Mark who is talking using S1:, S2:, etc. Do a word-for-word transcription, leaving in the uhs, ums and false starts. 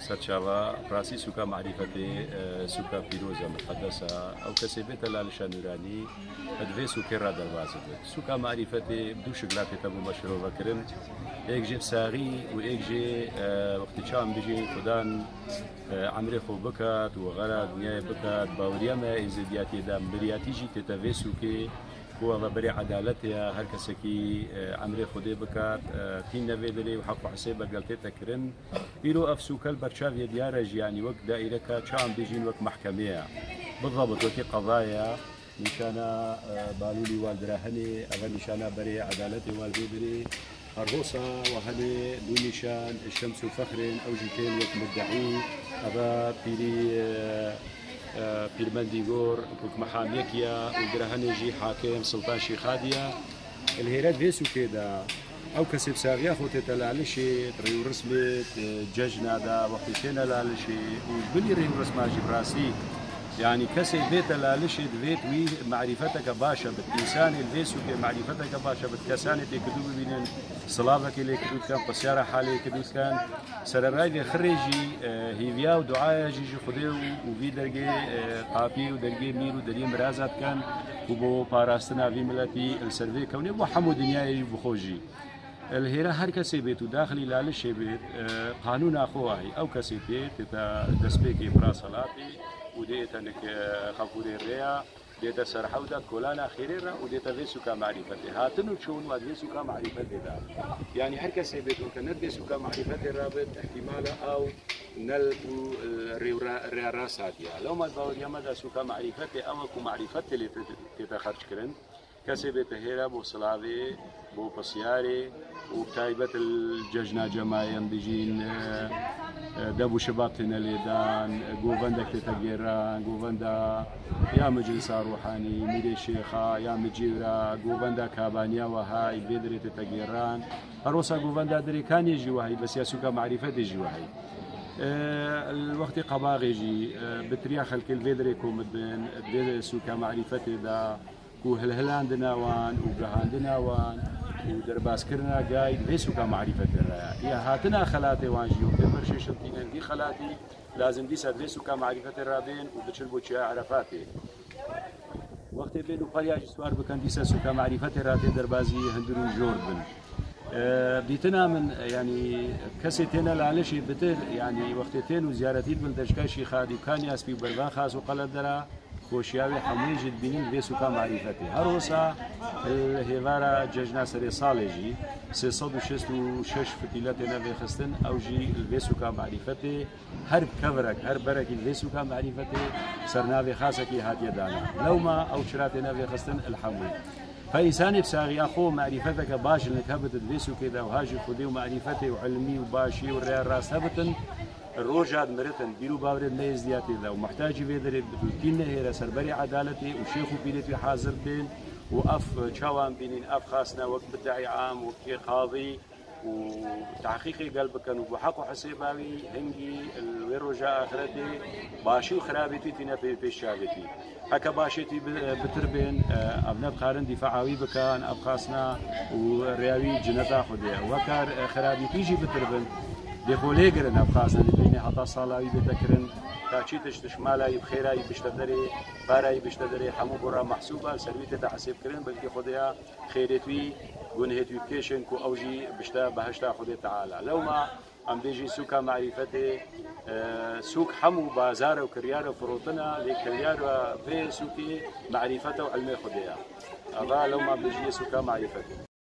S1: سرچاوا پراسی سوکا معرفتی سوکا پیروزا مقدسة أو كسبت لالشان نوراني أدفي سوكي را دروازة سوكا معرفتی بدو شغلات تبو مشروع كرن ایک جي بساغي وإيك جي وقت شام بيجي خدان عمري خو بكات وغرا دنيا بكات باوريما إزدياتي دام برياتي جي تتفي سوكي هو بري عدالتها هر كسكي عمري خدي بكات تين نفيدلي وحق حسيبة قلتي تكرن إيرو أفسوك البرشافيا ديارج يعني وقت دائرة شام بيجين وقت محكمية بالضبط وقت قضايا نشانا بالولي والدراهني أغا نشانا بري عدالتي والبيبري الروسا وهني دو نشان الشمس وفخر أو جيتين وقت مدعي أبا بيري بيرمنديغور وك محاميكيا ودرهني جي حاكم سلطان شيخاديا الهيرات فيسو كده او كسب ساغيا خوتي تلالشي ريو رسمت ججنا دا وقتين لالشي وبلي ريو رسمه جبراسي يعني كسب بيت لالشي بيت وي معرفتك باشا بالانسان الفيسو معرفتك باشا بالكسانه كدوب بين صلابك اللي كدوب كان بسياره حالي كدوب كان سرراي خريجي هيفيا ودعاء جيجي خديو وفي درجه قابي ودرجه ميرو درجه مرازات كان وبو باراستنا في ملتي السيرفي كوني ابو حمود دنياي بخوجي الهيرة هر كسي بيت وداخلي لالشي بيت قانون اخوهي او كسي بيت دسبيكي براسلاتي وديت انك خفوري الريا ديت سرحودا كولانا خيريرا وديت فيسوكا معرفتي هاتنو تشون وفيسوكا معرفتي دا يعني هر كسي بيت وكان فيسوكا معرفتي رابط احتمال او نل الريا راساتيا لو ما باور يمدا سوكا معرفتي او كو معرفتي اللي تتخرج كرن كسي بيت هيرا بو صلاوي بو بسياري وبتايبة الججنا جمايم بيجين دابو شبابتنا ليدان قوفندا كتاجيران قوفندا يا مجلس روحاني ميدي شيخا يا مجيرا قوفندا كابانيا وهاي بيدري تتاجيران هروسا قوفندا دريكان يجي وهاي بس ياسوكا معرفة يجي وهاي الوقت قباغ يجي بترياخ الكل بيدري كومدن بيدري سوكا معرفة دا كو هلهلاندنا وان وقهاندنا وان ودرباس كرنا قايد ليسوكا معرفة الرأي يا هاتنا خلاتي وانجي وكبر شي شلطين دي خلاتي لازم دي ساد ليسوكا معرفة الرابين وبتشلبو تشيا عرفاتي وقت بين وقاليا جسوار بكان دي سوكا معرفة الرابين دربازي هندرو جوربن أه بديتنا من يعني كسيتنا لعلشي بتر يعني وقتين وزيارتين من دشكاشي خادي كان ياسبي بربان خاص وقال درا خوشیاوی حمله جد بینیم ویسوکا معرفتی هر روزا الهوارا ججنا سری سالجی سیصد و شصت و شش فتیلات نوی خستن او جی الویسوکا معرفتی هر کورک هر برکی الویسوکا معرفتی سرناوی خاصه کی هاتیه دانا لو ما او شرات نوی خستن الحمل فإنسان بساغي أخو معرفتك باش إنك هبت الفيسو كذا وهاجي خدي ومعرفتي وعلمي وباشي والريال راس هبتن الروجاد مرتن بيرو باورد نيز دياتي ذا ومحتاج بيدري بتلكينا هي سربري عدالتي وشيخ بيدتي حاضر بين وأف شوان بينين أف خاصنا وقت بتاعي عام وكي قاضي وتحقيقي قلبك وبحق حسيباوي هنجي الويروجا آخرتي باشي وخرابتي تينا في بيشابتي هكا باشيتي بتربين أبناء قارن دفاعوي بكان أب خاصنا ورياوي جنتا خديا وكار خرابتي يجي بتربين دخولي قرن أب خاصنا لبيني حتى صلاوي بتكرن تاچيتش تشمالاي بخيراي بشتدري باراي بشتدري حمو برا محسوبة سرويتي تحسب كرن بلكي خديا خيرتوي جنهتوي كيشن كو أوجي بشتا بهشتا خدي تعالى لو ما أم بيجي سوكا معرفتي سوق حمو بازار وكريار وفروتنا لكريار في سوكي معرفته وعلمي خديا هذا لو ما بيجي سوكا معرفتي